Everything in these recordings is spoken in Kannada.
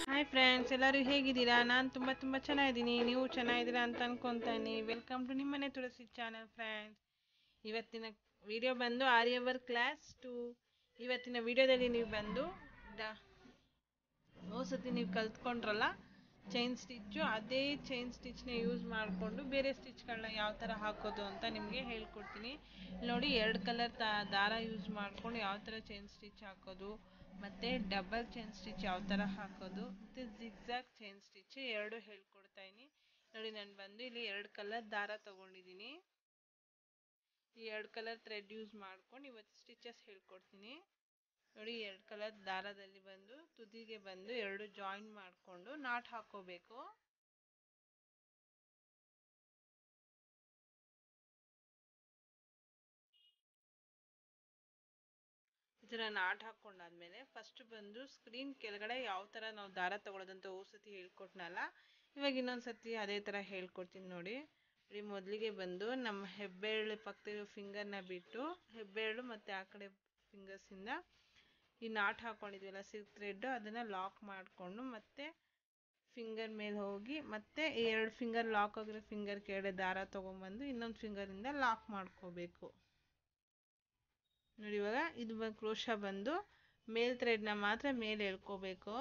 ಹಾಯ್ ಫ್ರೆಂಡ್ಸ್, ಎಲ್ಲರೂ ಹೇಗಿದ್ದೀರಾ? ನಾನು ತುಂಬ ಚೆನ್ನಾಗಿದ್ದೀನಿ. ನೀವು ಚೆನ್ನಾಗಿದ್ದೀರಾ ಅಂತ ಅನ್ಕೊತಾನೆ. ವೆಲ್ಕಮ್ ಟು ನಿಮ್ಮನೆ ತುಳಸಿ ಚಾನಲ್ ಫ್ರೆಂಡ್ಸ್. ಇವತ್ತಿನ ವಿಡಿಯೋ ಬಂದು ಆರ್ಯವರ್ ಕ್ಲಾಸ್ 2. ಇವತ್ತಿನ ವಿಡಿಯೋದಲ್ಲಿ ನೀವು ಬಂದು ಸತಿ ನೀವು ಕಲ್ತ್ಕೊಂಡ್ರಲ್ಲ ಚೈನ್ ಸ್ಟಿಚ್ಚು, ಅದೇ ಚೈನ್ ಸ್ಟಿಚ್ನ ಯೂಸ್ ಮಾಡಿಕೊಂಡು ಬೇರೆ ಸ್ಟಿಚ್ಗಳನ್ನ ಯಾವ ಥರ ಹಾಕೋದು ಅಂತ ನಿಮಗೆ ಹೇಳ್ಕೊಡ್ತೀನಿ. ನೋಡಿ, 2 ಕಲರ್ ದಾರ ಯೂಸ್ ಮಾಡ್ಕೊಂಡು ಯಾವ ಥರ ಚೈನ್ ಸ್ಟಿಚ್ ಹಾಕೋದು, ಮತ್ತು ಡಬಲ್ ಚೈನ್ ಸ್ಟಿಚ್ ಯಾವ ಥರ ಹಾಕೋದು, ಮತ್ತು ಜಿಗ್ಜಾಗ್ ಚೈನ್ ಸ್ಟಿಚ್ ಎರಡು ಹೇಳ್ಕೊಡ್ತಾ ಇದ್ದೀನಿ. ನೋಡಿ, ನಾನು ಬಂದು ಇಲ್ಲಿ 2 ಕಲರ್ ದಾರ ತೊಗೊಂಡಿದ್ದೀನಿ. ಈ 2 ಕಲರ್ ಥ್ರೆಡ್ ಯೂಸ್ ಮಾಡ್ಕೊಂಡು ಇವತ್ತು ಸ್ಟಿಚಸ್ ಹೇಳ್ಕೊಡ್ತೀನಿ. ನೋಡಿ, 2 ಕಲರ್ ದಾರದಲ್ಲಿ ಬಂದು ತುದಿಗೆ ಬಂದು 2 ಜಾಯಿನ್ ಮಾಡಿಕೊಂಡು ನಾಟ್ ಹಾಕೋಬೇಕು. ಈ ಥರ ನಾಟ್ ಹಾಕೊಂಡಾದ್ಮೇಲೆ ಫಸ್ಟ್ ಬಂದು ಸ್ಕ್ರೀನ್ ಕೆಳಗಡೆ ಯಾವ ಥರ ನಾವು ದಾರ ತಗೊಳ್ಳೋದಂತ ಸತಿ ಹೇಳ್ಕೊಟ್ನಲ್ಲ, ಇವಾಗ ಇನ್ನೊಂದ್ಸತಿ ಅದೇ ಥರ ಹೇಳ್ಕೊಡ್ತೀನಿ. ನೋಡಿ, ಮೊದಲಿಗೆ ಬಂದು ನಮ್ಮ ಹೆಬ್ಬೆರಳು ಪಕ್ಕದ ಫಿಂಗರ್ನ ಬಿಟ್ಟು ಹೆಬ್ಬೆರಳು ಮತ್ತು ಆ ಕಡೆ ಫಿಂಗರ್ಸಿಂದ ಈ ನಾಟ್ ಹಾಕೊಂಡಿದ್ವಲ್ಲ ಸಿಲ್ಕ್ ಥ್ರೆಡ್, ಅದನ್ನು ಲಾಕ್ ಮಾಡಿಕೊಂಡು ಮತ್ತೆ ಫಿಂಗರ್ ಮೇಲೆ ಹೋಗಿ ಮತ್ತೆ 2 ಫಿಂಗರ್ ಲಾಕ್ ಆಗಿರೋ ಫಿಂಗರ್ ಕೆಳಗಡೆ ದಾರ ತೊಗೊಂಬಂದು ಇನ್ನೊಂದು ಫಿಂಗರಿಂದ ಲಾಕ್ ಮಾಡ್ಕೋಬೇಕು. ನೋಡಿ, ಇವಾಗ ಇದು ಕ್ರೋಶ ಬಂದು ಮೇಲ್ ಥ್ರೆಡ್ನ ಮಾತ್ರ ಮೇಲೆ ಎಳ್ಕೋಬೇಕು.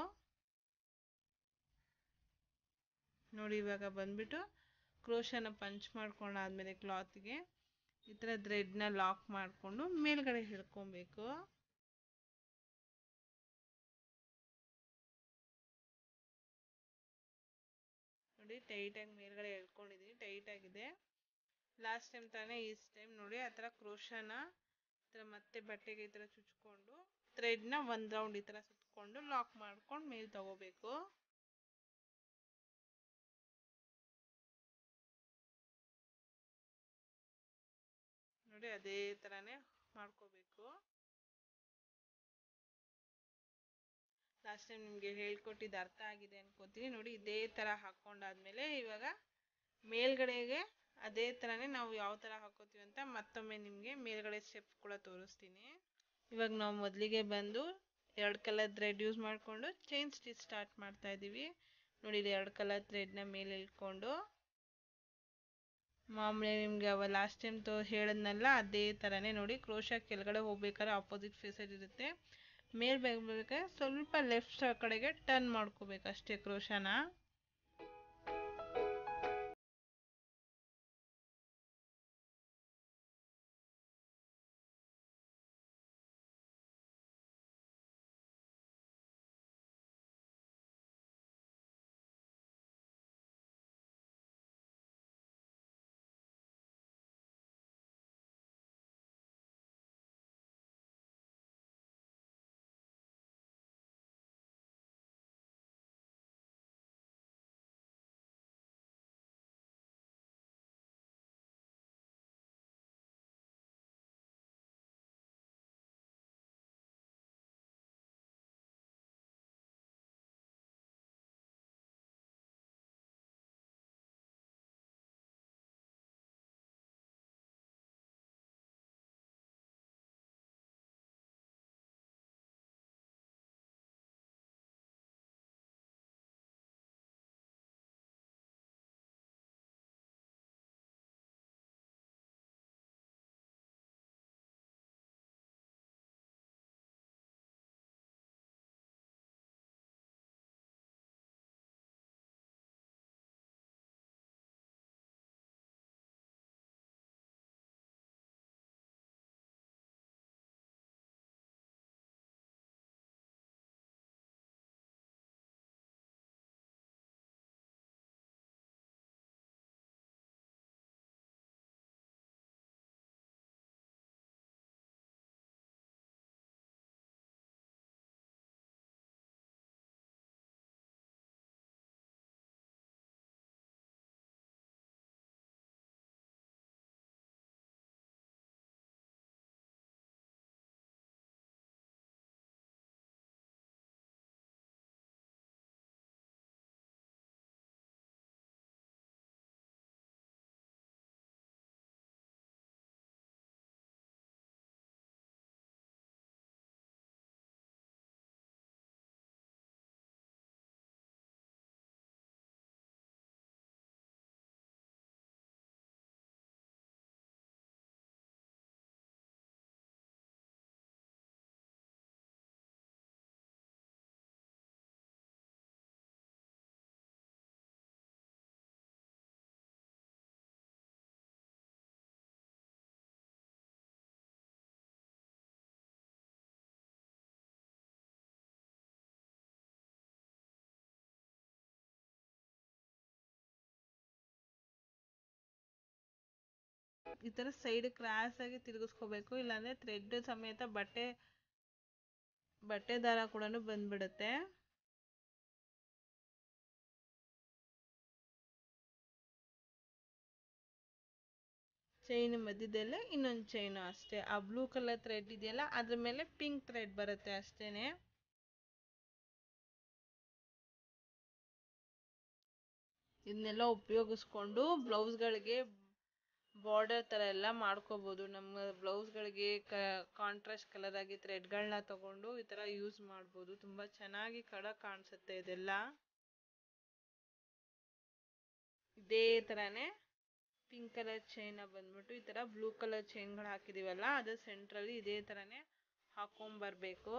ನೋಡಿ, ಇವಾಗ ಬಂದ್ಬಿಟ್ಟು ಕ್ರೋಶನ ಪಂಚ್ ಮಾಡ್ಕೊಂಡಾದ್ಮೇಲೆ ಕ್ಲಾತ್ಗೆ ಈ ಥರ ಥ್ರೆಡ್ನ ಲಾಕ್ ಮಾಡಿಕೊಂಡು ಮೇಲ್ಗಡೆ ಹಿಡ್ಕೊಬೇಕು. ನೋಡಿ, ಟೈಟಾಗಿ ಮೇಲ್ಗಡೆ ಎಳ್ಕೊಂಡಿದ್ದೀನಿ, ಟೈಟಾಗಿದೆ. ಲಾಸ್ಟ್ ಟೈಮ್ ತಾನೇ ಈ ಟೈಮ್ ನೋಡಿ ಆ ಥರ ಕ್ರೋಶನ ಈ ಥರ ಮತ್ತೆ ಬಟ್ಟೆಗೆ ಈ ಥರ ಚುಚ್ಕೊಂಡು ಥ್ರೆಡ್ನ 1 ರೌಂಡ್ ಈ ಥರ ಸುತ್ಕೊಂಡು ಲಾಕ್ ಮಾಡ್ಕೊಂಡು ಮೇಲೆ ತಗೋಬೇಕು. ನೋಡಿ, ಅದೇ ಥರನೇ ಮಾಡ್ಕೋಬೇಕು. ಲಾಸ್ಟ್ ಟೈಮ್ ನಿಮಗೆ ಹೇಳ್ಕೊಟ್ಟಿದ್ದು ಅರ್ಥ ಆಗಿದೆ ಅನ್ಕೋತೀನಿ. ನೋಡಿ, ಇದೇ ಥರ ಹಾಕ್ಕೊಂಡಾದ್ಮೇಲೆ ಇವಾಗ ಮೇಲ್ಗಡೆಗೆ ಅದೇ ಥರನೇ ನಾವು ಯಾವ ಥರ ಹಾಕೋತೀವಿ ಅಂತ ಮತ್ತೊಮ್ಮೆ ನಿಮಗೆ ಮೇಲ್ಗಡೆ ಸ್ಟೆಪ್ ಕೂಡ ತೋರಿಸ್ತೀನಿ. ಇವಾಗ ನಾವು ಮೊದಲಿಗೆ ಬಂದು 2 ಕಲರ್ ಥ್ರೆಡ್ ಯೂಸ್ ಮಾಡಿಕೊಂಡು ಚೈನ್ ಸ್ಟಿಚ್ ಸ್ಟಾರ್ಟ್ ಮಾಡ್ತಾ ಇದ್ದೀವಿ. ನೋಡಿ, ಇಲ್ಲಿ 2 ಕಲರ್ ಥ್ರೆಡ್ನ ಮೇಲೆ ಇಟ್ಕೊಂಡು ಮಾಮೂಲಿ ನಿಮಗೆ ಅವ ಲಾಸ್ಟ್ ಟೈಮ್ ಹೇಳಿದ್ನಲ್ಲ ಅದೇ ಥರನೇ ನೋಡಿ, ಕ್ರೋಶ ಕೆಳಗಡೆ ಹೋಗ್ಬೇಕಾದ್ರೆ ಆಪೋಸಿಟ್ ಫೇಸಲ್ಲಿ ಇರುತ್ತೆ. ಮೇಲೆ ಬೇಕಾದ್ರೆ ಸ್ವಲ್ಪ ಲೆಫ್ಟ್ ಕಡೆಗೆ ಟರ್ನ್ ಮಾಡ್ಕೋಬೇಕು ಅಷ್ಟೇ ಕ್ರೋಶನ. ಈ ಥರ ಸೈಡ್ ಕ್ರಾಸ್ ಆಗಿ ತಿರುಗಿಸ್ಕೋಬೇಕು, ಇಲ್ಲಾಂದರೆ ಥ್ರೆಡ್ ಸಮೇತ ಬಟ್ಟೆ ದಾರ ಕೂಡ ಬಂದ್ಬಿಡುತ್ತೆ. ಚೈನ್ ಮಧ್ಯದಲ್ಲೇ ಇನ್ನೊಂದು ಚೈನು ಅಷ್ಟೇ. ಆ ಬ್ಲೂ ಕಲರ್ ಥ್ರೆಡ್ ಇದೆಯಲ್ಲ ಅದ್ರ ಮೇಲೆ ಪಿಂಕ್ ಥ್ರೆಡ್ ಬರುತ್ತೆ ಅಷ್ಟೇನೆ. ಇದನ್ನೆಲ್ಲ ಉಪಯೋಗಿಸ್ಕೊಂಡು ಬ್ಲೌಸ್ಗಳಿಗೆ ಬಾರ್ಡರ್ ಥರ ಎಲ್ಲ ಮಾಡ್ಕೋಬೋದು. ನಮ್ಮ ಬ್ಲೌಸ್ಗಳಿಗೆ ಕಾಂಟ್ರಾಸ್ಟ್ ಕಲರ್ ಆಗಿ ಥ್ರೆಡ್ಗಳನ್ನ ತಗೊಂಡು ಈ ಥರ ಯೂಸ್ ಮಾಡ್ಬೋದು. ತುಂಬ ಚೆನ್ನಾಗಿ ಕಾಣಿಸುತ್ತೆ ಇದೆಲ್ಲ. ಇದೇ ಥರನೇ ಪಿಂಕ್ ಕಲರ್ ಚೈನ್ ಬಂದ್ಬಿಟ್ಟು ಈ ಥರ ಬ್ಲೂ ಕಲರ್ ಚೈನ್ಗಳು ಹಾಕಿದೀವಲ್ಲ ಅದು ಸೆಂಟ್ರಲ್ಲಿ ಇದೇ ಥರನೇ ಹಾಕೊಂಬರ್ಬೇಕು.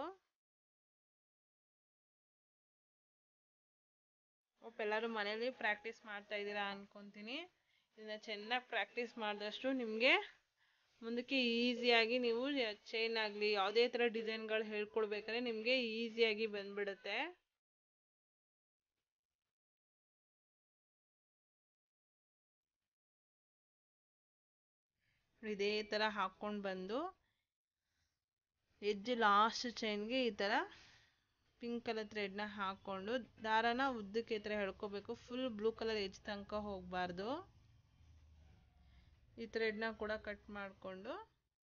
ಎಲ್ಲರೂ ಮನೇಲಿ ಪ್ರಾಕ್ಟೀಸ್ ಮಾಡ್ತಾ ಇದ್ದೀರಾ ಅನ್ಕೊಂತೀನಿ. ಇದನ್ನ ಚೆನ್ನಾಗಿ ಪ್ರಾಕ್ಟೀಸ್ ಮಾಡಿದಷ್ಟು ನಿಮಗೆ ಮುಂದಕ್ಕೆ ಈಸಿಯಾಗಿ ನೀವು ಚೈನ್ ಆಗಲಿ ಯಾವುದೇ ಥರ ಡಿಸೈನ್ಗಳು ಹೇಳ್ಕೊಡ್ಬೇಕಾದ್ರೆ ನಿಮಗೆ ಈಸಿಯಾಗಿ ಬಂದ್ಬಿಡುತ್ತೆ. ಇದೇ ಥರ ಹಾಕ್ಕೊಂಡು ಬಂದು ಎಡ್ಜ್ ಲಾಸ್ಟ್ ಚೈನ್ಗೆ ಈ ಥರ ಪಿಂಕ್ ಕಲರ್ ಥ್ರೆಡ್ನ ಹಾಕ್ಕೊಂಡು ದಾರನ ಉದ್ದಕ್ಕೆ ಈ ಥರ ಎಳ್ಕೋಬೇಕು. ಫುಲ್ ಬ್ಲೂ ಕಲರ್ ಎಡ್ಜ್ ತನಕ ಹೋಗಬಾರ್ದು. ಈ ಥ್ರೆಡ್ನ ಕೂಡ ಕಟ್ ಮಾಡಿಕೊಂಡು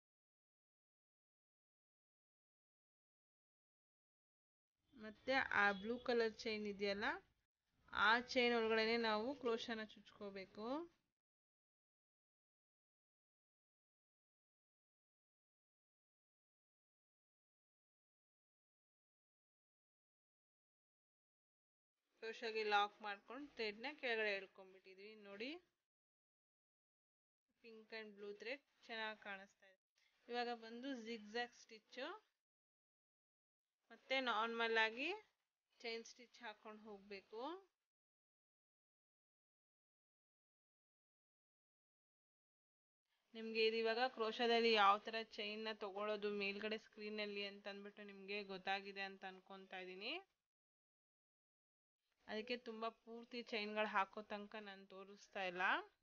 ಮತ್ತೆ ಆ ಬ್ಲೂ ಕಲರ್ ಚೈನ್ ಇದೆಯಲ್ಲ ಆ ಚೈನ್ ಒಳಗಡೆ ನಾವು ಕ್ರೋಶನ ಚುಚ್ಕೋಬೇಕು. ಕ್ರೋಶಗೆ ಲಾಕ್ ಮಾಡ್ಕೊಂಡು ಥ್ರೆಡ್ನ ಕೆಳಗಡೆ ಎಳ್ಕೊಂಡ್ಬಿಟ್ಟಿದ್ವಿ ನೋಡಿ. ಪಿಂಕ್ ಆ್ಯಂಡ್ ಬ್ಲೂ ಥ್ರೆಡ್ ಚೆನ್ನಾಗಿ ಕಾಣಿಸ್ತಾ ಇದೆ. ಇವಾಗ ಬಂದು ಜಿಗ್ಜಾಗ್ ಸ್ಟಿಚ್ಚು ಮತ್ತೆ ನಾರ್ಮಲ್ ಆಗಿ ಚೈನ್ ಸ್ಟಿಚ್ ಹಾಕೊಂಡು ಹೋಗಬೇಕು. ನಿಮಗೆ ಇದು ಇವಾಗ ಕ್ರೋಶದಲ್ಲಿ ಯಾವ ಥರ ಚೈನ್ನ ತಗೊಳ್ಳೋದು ಮೇಲ್ಗಡೆ ಸ್ಕ್ರೀನಲ್ಲಿ ಅಂತ ಅಂದ್ಬಿಟ್ಟು ನಿಮಗೆ ಗೊತ್ತಾಗಿದೆ ಅಂತ ಅನ್ಕೊತಾ ಇದ್ದೀನಿ. ಅದಕ್ಕೆ ತುಂಬ ಪೂರ್ತಿ ಚೈನ್ಗಳು ಹಾಕೋ ತನಕ ನಾನು ತೋರಿಸ್ತಾ ಇಲ್ಲ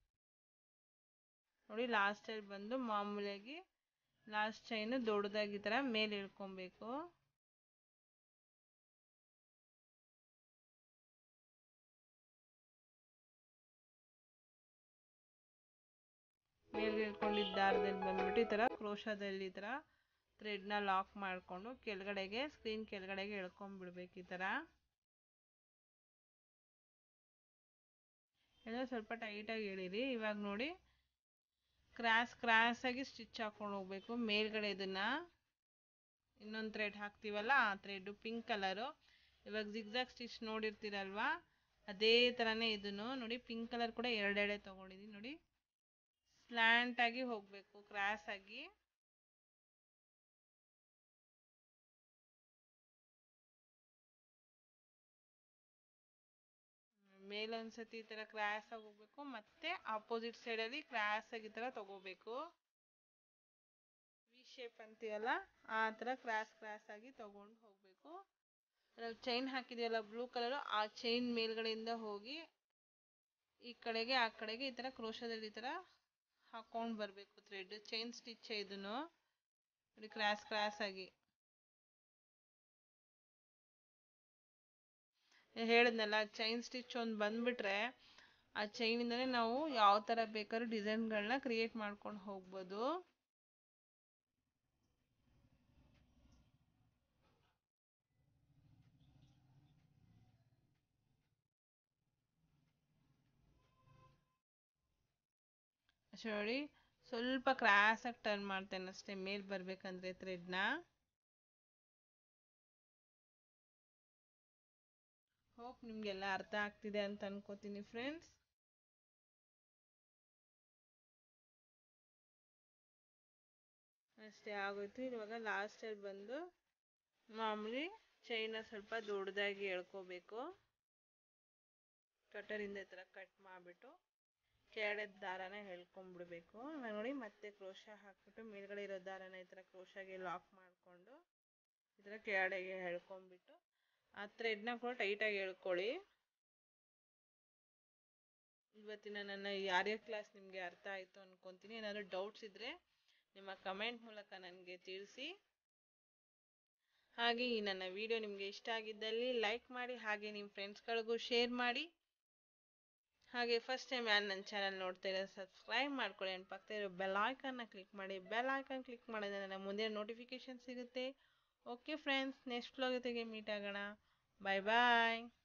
ನೋಡಿ. ಲಾಸ್ಟಲ್ಲಿ ಬಂದು ಮಾಮೂಲಿಯಾಗಿ ಲಾಸ್ಟ್ ಚೈನು ದೊಡ್ಡದಾಗಿ ಈ ಥರ ಮೇಲೆ ಇಳ್ಕೊಬೇಕು. ಮೇಲೆ ಇಳ್ಕೊಂಡಿದ್ದ ದಾರದಲ್ಲಿ ಬಂದ್ಬಿಟ್ಟು ಈ ಥರ ಕ್ರೋಶದಲ್ಲಿ ಈ ಥರ ಥ್ರೆಡ್ನ ಲಾಕ್ ಮಾಡಿಕೊಂಡು ಕೆಳಗಡೆಗೆ ಸ್ಕ್ರೀನ್ ಕೆಳಗಡೆಗೆ ಎಳ್ಕೊಂಡ್ಬಿಡ್ಬೇಕು. ಈ ಥರ ಎಲ್ಲ ಸ್ವಲ್ಪ ಟೈಟಾಗಿ ಎಳೀರಿ. ಇವಾಗ ನೋಡಿ ಕ್ರಾಸಾಗಿ ಸ್ಟಿಚ್ ಹಾಕೊಂಡು ಹೋಗ್ಬೇಕು. ಮೇಲ್ಗಡೆ ಇದನ್ನು ಇನ್ನೊಂದು ಥ್ರೆಡ್ ಹಾಕ್ತೀವಲ್ಲ ಆ ಥ್ರೆಡ್ಡು ಪಿಂಕ್ ಕಲರು. ಇವಾಗ ಜಿಗ್ಜಾಗ್ ಸ್ಟಿಚ್ ನೋಡಿರ್ತೀರಲ್ವಾ ಅದೇ ಥರನೇ ಇದನ್ನು ನೋಡಿ. ಪಿಂಕ್ ಕಲರ್ ಕೂಡ ಎರಡೆರಡೆ ತೊಗೊಂಡಿದ್ದೀನಿ ನೋಡಿ. ಸ್ಲ್ಯಾಂಟಾಗಿ ಹೋಗಬೇಕು ಕ್ರಾಸಾಗಿ. ಮೇಲೊಂದ್ಸತಿ ಈ ಥರ ಕ್ರಾಸಾಗಿ ಹೋಗ್ಬೇಕು, ಮತ್ತೆ ಆಪೋಸಿಟ್ ಸೈಡಲ್ಲಿ ಕ್ರಾಸಾಗಿ ಈ ಥರ ತಗೋಬೇಕು. ವಿ ಶೇಪ್ ಅಂತೀವಲ್ಲ ಆ ಥರ ಕ್ರಾಸಾಗಿ ತಗೊಂಡು ಹೋಗಬೇಕು. ಚೈನ್ ಹಾಕಿದೆಯಲ್ಲ ಬ್ಲೂ ಕಲರು ಆ ಚೈನ್ ಮೇಲ್ಗಡೆಯಿಂದ ಹೋಗಿ ಈ ಕಡೆಗೆ ಆ ಕಡೆಗೆ ಈ ಥರ ಕ್ರೋಶದಲ್ಲಿ ಈ ಥರ ಹಾಕೊಂಡು ಬರಬೇಕು. ಥ್ರೆಡ್ ಚೈನ್ ಸ್ಟಿಚ್ ಇದನ್ನು ನೋಡಿ ಕ್ರಾಸಾಗಿ ಹೇಳಿದ್ನಲ್ಲ. ಚೈನ್ ಸ್ಟಿಚ್ ಒಂದು ಬಂದ್ಬಿಟ್ರೆ ಆ ಚೈನಿಂದನೇ ನಾವು ಯಾವ ಥರ ಬೇಕಾದ್ರೂ ಡಿಸೈನ್ಗಳನ್ನ ಕ್ರಿಯೇಟ್ ಮಾಡ್ಕೊಂಡು ಹೋಗ್ಬೋದು. ಅಷ್ಟೇ ನೋಡಿ, ಸ್ವಲ್ಪ ಕ್ರಾಸಾಗಿ ಟರ್ನ್ ಮಾಡ್ತೇನೆ ಅಷ್ಟೇ ಮೇಲೆ ಬರಬೇಕಂದ್ರೆ ಥ್ರೆಡ್ನ. ಹೋಪ್ ನಿಮಗೆಲ್ಲ ಅರ್ಥ ಆಗ್ತಿದೆ ಅಂತ ಅನ್ಕೋತೀನಿ ಫ್ರೆಂಡ್ಸ್. ಅಷ್ಟೇ ಆಗೋಯ್ತು. ಇವಾಗ ಲಾಸ್ಟಲ್ಲಿ ಬಂದು ಮಾಮೂಲಿ ಚೈನ ಸ್ವಲ್ಪ ದೊಡ್ಡದಾಗಿ ಎಳ್ಕೋಬೇಕು. ಕಟರಿಂದ ಈ ಥರ ಕಟ್ ಮಾಡಿಬಿಟ್ಟು ಕೆಳಗಡೆ ದಾರಾನ ಎಳ್ಕೊಂಡ್ಬಿಡ್ಬೇಕು. ನೋಡಿ ಮತ್ತೆ ಕ್ರೋಶ ಹಾಕ್ಬಿಟ್ಟು ಮೇಲ್ಗಡೆ ಇರೋ ದಾರಾನ ಈ ಥರ ಕ್ರೋಶಾಗೆ ಲಾಕ್ ಮಾಡಿಕೊಂಡು ಈ ಥರ ಕೆಳಗಡೆಗೆ ಎಳ್ಕೊಂಡ್ಬಿಟ್ಟು ಆ ಥ್ರೆಡ್ನ ಕೂಡ ಟೈಟಾಗಿ ಎಳ್ಕೊಳ್ಳಿ. ಇವತ್ತಿನ ನನ್ನ ಈ ಆರ್ಯ ಕ್ಲಾಸ್ ನಿಮಗೆ ಅರ್ಥ ಆಯಿತು ಅನ್ಕೊತೀನಿ. ಏನಾದರೂ ಡೌಟ್ಸ್ ಇದ್ದರೆ ನಿಮ್ಮ ಕಮೆಂಟ್ ಮೂಲಕ ನನಗೆ ತಿಳಿಸಿ. ಹಾಗೆ ಈ ನನ್ನ ವಿಡಿಯೋ ನಿಮಗೆ ಇಷ್ಟ ಆಗಿದ್ದಲ್ಲಿ ಲೈಕ್ ಮಾಡಿ, ಹಾಗೆ ನಿಮ್ಮ ಫ್ರೆಂಡ್ಸ್ಗಳಿಗೂ ಶೇರ್ ಮಾಡಿ. ಹಾಗೆ ಫಸ್ಟ್ ಟೈಮ್ ಯಾರು ನನ್ನ ಚಾನಲ್ ನೋಡ್ತಾ ಇರೋ ಸಬ್ಸ್ಕ್ರೈಬ್ ಮಾಡ್ಕೊಳ್ಳಿ. ಆ್ಯಂಡ್ ಪಕ್ಕದ ಇರೋ ಬೆಲ್ ಐಕನ್ನ ಕ್ಲಿಕ್ ಮಾಡಿ. ಬೆಲ್ ಐಕನ್ ಕ್ಲಿಕ್ ಮಾಡಿದ್ರೆ ನನ್ನ ಮುಂದಿನ ನೋಟಿಫಿಕೇಶನ್ ಸಿಗುತ್ತೆ. ಓಕೆ ಫ್ರೆಂಡ್ಸ್, ನೆಕ್ಸ್ಟ್ ವ್ಲಾಗ್ ಜೊತೆಗೆ ಮೀಟ್ ಆಗೋಣ. ಬಾಯ್ ಬಾಯ್.